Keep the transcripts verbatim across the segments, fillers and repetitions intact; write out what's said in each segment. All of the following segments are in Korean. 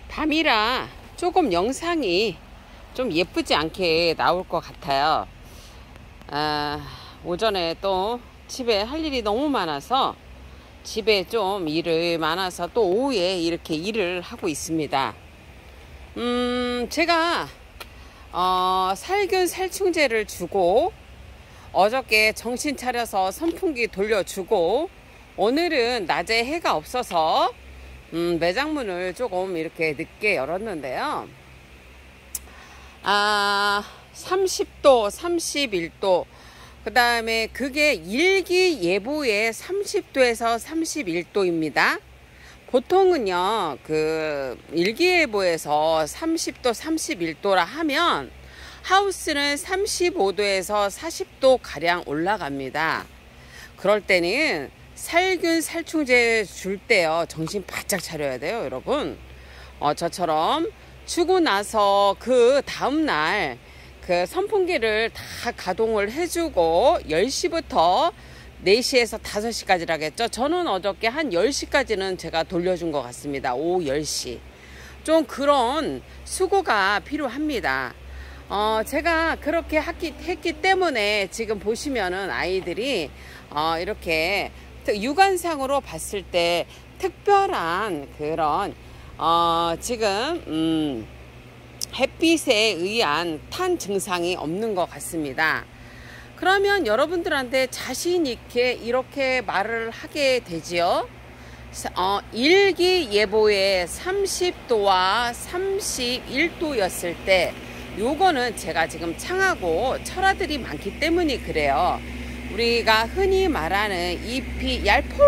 밤이라 조금 영상이 좀 예쁘지 않게 나올 것 같아요. 아, 오전에 또 집에 할 일이 너무 많아서 집에 좀 일을 많아서 또 오후에 이렇게 일을 하고 있습니다. 음, 제가 어, 살균 살충제를 주고 어저께 정신 차려서 선풍기 돌려주고 오늘은 낮에 해가 없어서 음, 매장문을 조금 이렇게 늦게 열었는데요. 아, 삼십 도, 삼십일 도, 그 다음에 그게 일기예보에 삼십 도에서 삼십일 도입니다. 보통은요, 그 일기예보에서 삼십 도, 삼십일 도라 하면 하우스는 삼십오 도에서 사십 도 가량 올라갑니다. 그럴 때는 살균 살충제 줄 때요, 정신 바짝 차려야 돼요, 여러분. 어, 저처럼 주고 나서 그 다음날 그 선풍기를 다 가동을 해주고 열 시부터 네 시에서 다섯 시까지라겠죠. 저는 어저께 한 열 시까지는 제가 돌려준 것 같습니다. 오후 열 시. 좀 그런 수고가 필요합니다. 어, 제가 그렇게 했기, 했기 때문에 지금 보시면은 아이들이 어, 이렇게 육안상으로 봤을 때 특별한 그런 어, 지금 음, 햇빛에 의한 탄 증상이 없는 것 같습니다. 그러면 여러분들한테 자신 있게 이렇게 말을 하게 되지요. 어, 일기예보에 삼십 도와 삼십일 도였을 때 요거는 제가 지금 창하고 철화들이 많기 때문에 그래요. 우리가 흔히 말하는 잎이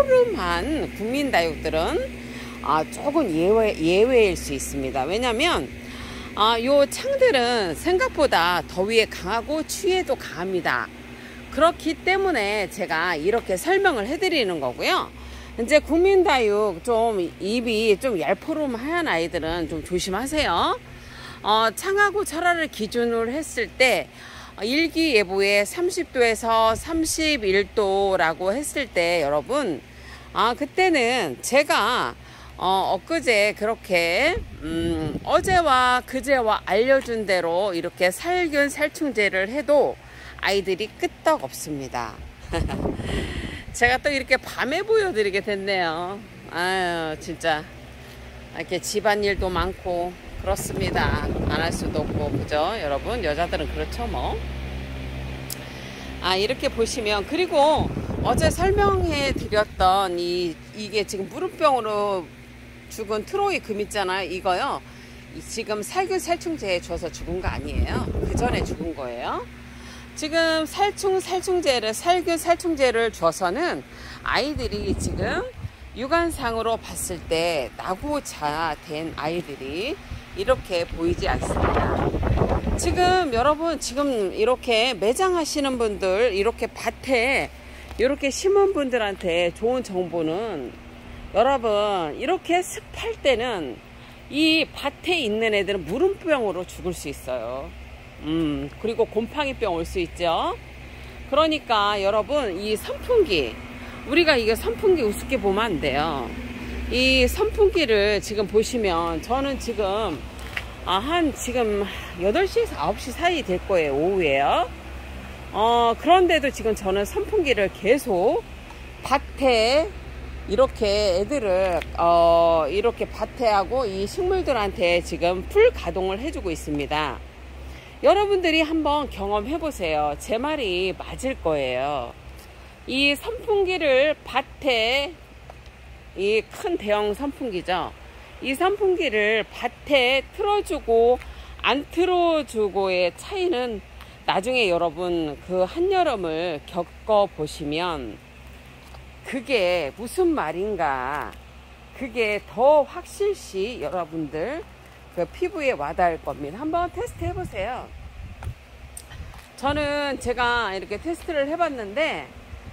얄포름한 국민다육들은 아, 조금 예외, 예외일 수 있습니다. 왜냐면 아, 요 창들은 생각보다 더위에 강하고 추위에도 강합니다. 그렇기 때문에 제가 이렇게 설명을 해드리는 거고요. 이제 국민다육 좀 잎이 좀 얄포름한 아이들은 좀 조심하세요. 어, 창하고 철화를 기준으로 했을 때 일기예보에 삼십 도에서 삼십일 도라고 했을 때 여러분 아 그때는 제가 어, 엊그제 그렇게 음, 어제와 그제와 알려준 대로 이렇게 살균 살충제를 해도 아이들이 끄떡 없습니다. 제가 또 이렇게 밤에 보여드리게 됐네요. 아유 진짜 이렇게 집안일도 많고 그렇습니다. 안 할 수도 없고 그죠 여러분, 여자들은 그렇죠 뭐. 아 이렇게 보시면, 그리고 어제 설명해 드렸던 이 이게 지금 무릎병으로 죽은 트로이 금 있잖아요. 이거요 지금 살균 살충제에 줘서 죽은 거 아니에요. 그 전에 죽은 거예요. 지금 살충 살충제를 살균 살충제를 줘서는 아이들이 지금 육안상으로 봤을 때 나고자 된 아이들이 이렇게 보이지 않습니다. 지금 여러분 지금 이렇게 매장 하시는 분들, 이렇게 밭에 이렇게 심은 분들한테 좋은 정보는, 여러분 이렇게 습할 때는 이 밭에 있는 애들은 무름병으로 죽을 수 있어요. 음 그리고 곰팡이병 올 수 있죠. 그러니까 여러분 이 선풍기, 우리가 이게 선풍기 우습게 보면 안 돼요. 이 선풍기를 지금 보시면 저는 지금 아, 한 지금 여덟 시에서 아홉 시 사이 될 거예요. 오후에요. 어, 그런데도 지금 저는 선풍기를 계속 밭에 이렇게 애들을 어, 이렇게 밭에 하고 이 식물들한테 지금 풀 가동을 해주고 있습니다. 여러분들이 한번 경험해 보세요. 제 말이 맞을 거예요. 이 선풍기를 밭에, 이 큰 대형 선풍기죠. 이 선풍기를 밭에 틀어주고 안 틀어주고의 차이는 나중에 여러분 그 한여름을 겪어보시면 그게 무슨 말인가, 그게 더 확실시 여러분들 그 피부에 와닿을 겁니다. 한번 테스트 해보세요. 저는 제가 이렇게 테스트를 해봤는데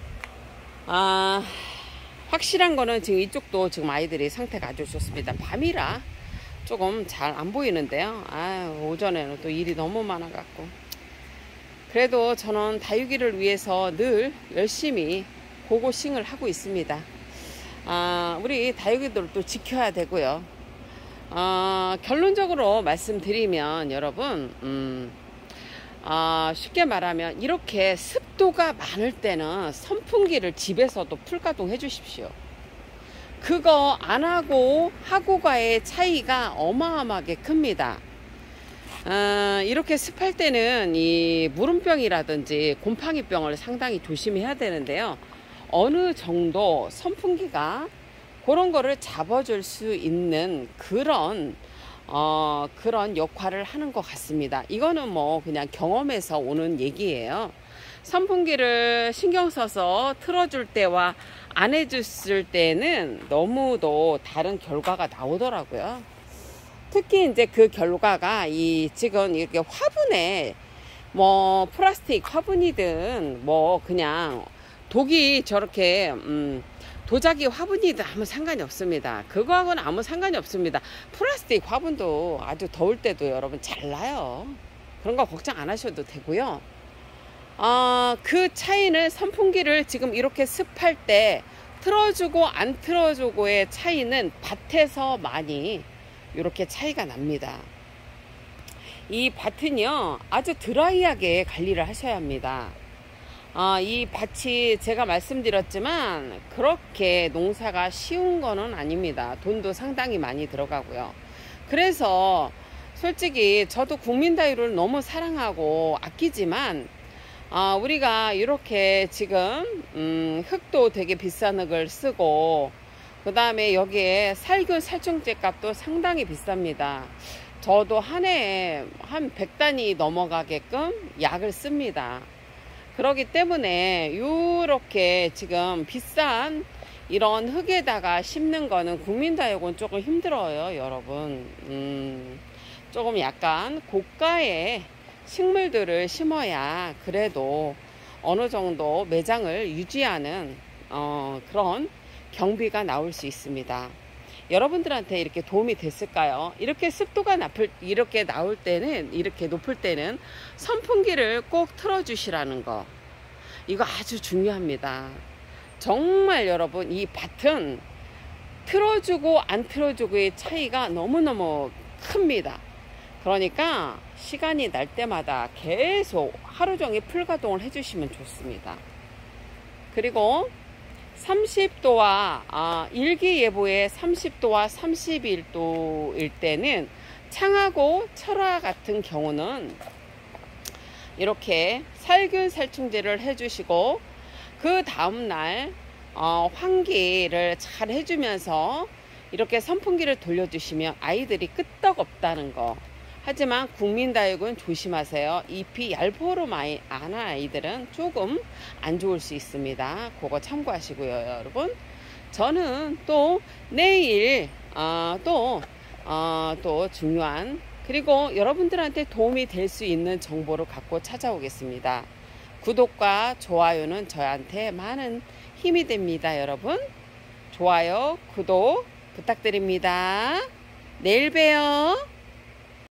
아 확실한 거는 지금 이쪽도 지금 아이들이 상태가 아주 좋습니다. 밤이라 조금 잘 안 보이는데요. 아 오전에는 또 일이 너무 많아 갖고, 그래도 저는 다육이를 위해서 늘 열심히 고고싱을 하고 있습니다. 아 우리 다육이들도 지켜야 되고요. 아 어, 결론적으로 말씀드리면 여러분 음, 어, 쉽게 말하면 이렇게 습도가 많을 때는 선풍기를 집에서도 풀가동 해 주십시오. 그거 안 하고 하고가의 차이가 어마어마하게 큽니다. 어, 이렇게 습할 때는 이 무름병이라든지 곰팡이병을 상당히 조심해야 되는데요. 어느 정도 선풍기가 그런 거를 잡아줄 수 있는 그런 어, 그런 역할을 하는 것 같습니다. 이거는 뭐 그냥 경험에서 오는 얘기예요. 선풍기를 신경 써서 틀어줄 때와 안 해줬을 때는 너무도 다른 결과가 나오더라고요. 특히 이제 그 결과가 이 지금 이렇게 화분에 뭐 플라스틱 화분이든 뭐 그냥 독이 저렇게 음 도자기 화분이든 아무 상관이 없습니다. 그거하고는 아무 상관이 없습니다. 플라스틱 화분도 아주 더울 때도 여러분 잘 나요. 그런 거 걱정 안 하셔도 되고요. 어, 그 차이는 선풍기를 지금 이렇게 습할 때 틀어주고 안 틀어주고의 차이는 밭에서 많이 이렇게 차이가 납니다. 이 밭은요 아주 드라이하게 관리를 하셔야 합니다. 어, 이 밭이 제가 말씀드렸지만 그렇게 농사가 쉬운 거는 아닙니다. 돈도 상당히 많이 들어가고요. 그래서 솔직히 저도 국민다육을 너무 사랑하고 아끼지만 어, 우리가 이렇게 지금 음, 흙도 되게 비싼 흙을 쓰고 그 다음에 여기에 살균 살충제 값도 상당히 비쌉니다. 저도 한 해에 한 백 단위 넘어가게끔 약을 씁니다. 그렇기 때문에 이렇게 지금 비싼 이런 흙에다가 심는 거는 국민다육은 조금 힘들어요, 여러분. 음, 조금 약간 고가의 식물들을 심어야 그래도 어느 정도 매장을 유지하는 어, 그런 경비가 나올 수 있습니다. 여러분들한테 이렇게 도움이 됐을까요? 이렇게 습도가 나쁠, 이렇게 나올 때는, 이렇게 높을 때는 선풍기를 꼭 틀어주시라는 거. 이거 아주 중요합니다. 정말 여러분, 이 밭은 틀어주고 안 틀어주고의 차이가 너무너무 큽니다. 그러니까 시간이 날 때마다 계속 하루 종일 풀가동을 해주시면 좋습니다. 그리고 삼십 도와 아, 일기예보의 삼십 도와 삼십일 도일 때는 창하고 철화 같은 경우는 이렇게 살균 살충제를 해주시고 그 다음날 어, 환기를 잘 해주면서 이렇게 선풍기를 돌려주시면 아이들이 끄떡없다는 거. 하지만 국민다육은 조심하세요. 잎이 얇고로 많이 안 한 아이들은 조금 안 좋을 수 있습니다. 그거 참고하시고요, 여러분. 저는 또 내일 어, 또, 어, 또 중요한 그리고 여러분들한테 도움이 될 수 있는 정보를 갖고 찾아오겠습니다. 구독과 좋아요는 저한테 많은 힘이 됩니다, 여러분. 좋아요, 구독 부탁드립니다. 내일 봬요.